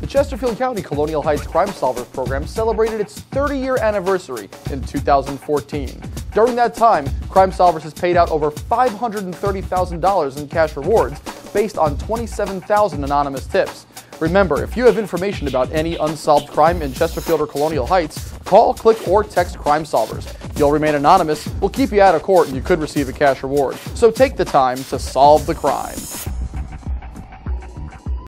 The Chesterfield County Colonial Heights Crime Solvers program celebrated its 30-year anniversary in 2014. During that time, Crime Solvers has paid out over $530,000 in cash rewards based on 27,000 anonymous tips. Remember, if you have information about any unsolved crime in Chesterfield or Colonial Heights, call, click, or text Crime Solvers. You'll remain anonymous, we'll keep you out of court, and you could receive a cash reward. So take the time to solve the crime.